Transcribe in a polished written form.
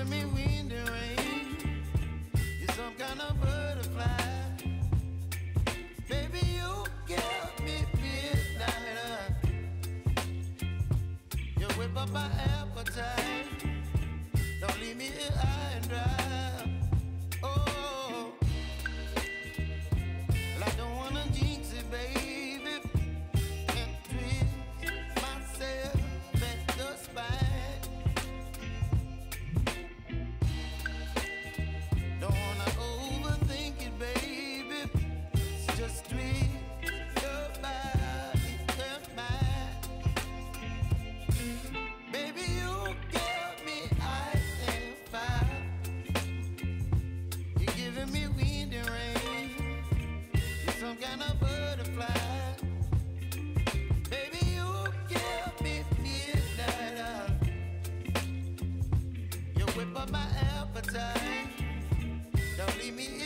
giving me wind and rain. You're some kind of butterfly. Baby, you give me midnight. You whip up my appetite. Don't leave me here high and dry. Oh, well, I don't wanna jinx it, baby, and twist myself at the spine. Don't wanna overthink it, baby. It's just twist your body and mine. Baby, you give me ice and fire. You're giving me wind and rain. You're some kind of butterfly. Baby, you give me midnight. You whip up my appetite. Don't leave me